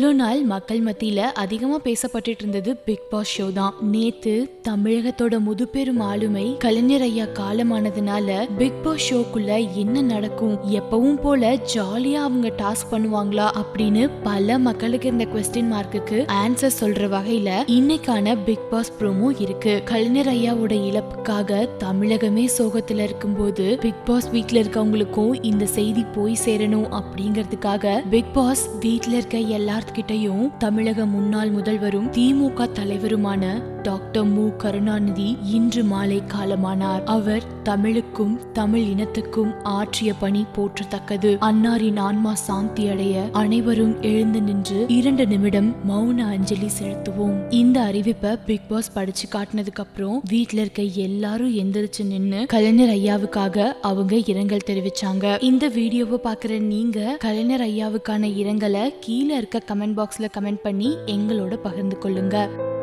இவ்வளோ நாள் மக்கள் மத்தியில அதிகமா பேசப்பட்டு இருந்தது பிக் பாஸ் ஷோ தான். நேத்து தமிழகத்தோட முதுபெரும் ஆளுமை கலைஞர் ஐயா காலமானதுனால பிக் பாஸ் ஷோக்குள்ள என்ன நடக்கும், எப்பவும் போல ஜாலியா அவங்க டாஸ்க் பண்ணுவாங்களா அப்படின்னு பல மக்களுக்கு இந்த குவெஸ்டின் மார்க்குக்கு ஆன்சர் சொல்ற வகையில இன்னைக்கான பிக் பாஸ் ப்ரோமோ இருக்கு. கலைஞர் ஐயாவோட இழப்புக்காக தமிழகமே சோகத்துல இருக்கும்போது பிக் பாஸ் வீட்ல இருக்கவங்களுக்கும் இந்த செய்தி போய் சேரணும் அப்படிங்கறதுக்காக பிக் பாஸ் வீட்ல இருக்க எல்லார்கிட்டையும் தமிழக முன்னாள் முதல்வரும் திமுக தலைவருமான டாக்டர் மு கருணாநிதி இன்று மாலை காலமானார். அவர் தமிழுக்கும் தமிழ் இனத்துக்கும் ஆற்றிய பணி போற்றத்தக்கது. அன்னாரின் ஆன்மா சாந்தி அடைய அனைவரும் எழுந்து நின்று 2 நிமிடம் மௌன அஞ்சலி செலுத்துவோம். இந்த அறிவிப்பை பிக் பாஸ் படிச்சு காட்டினதுக்கு அப்புறம் வீட்டுல இருக்க எல்லாரும் எந்திரிச்சு நின்னு கலைஞர் ஐயாவுக்காக அவங்க இரங்கல் தெரிவிச்சாங்க. இந்த வீடியோவை பாக்குற நீங்க கலைஞர் ஐயாவுக்கான இரங்கலை கீழே இருக்க கமெண்ட் பாக்ஸ்ல கமெண்ட் பண்ணி எங்களோட பகிர்ந்து கொள்ளுங்க.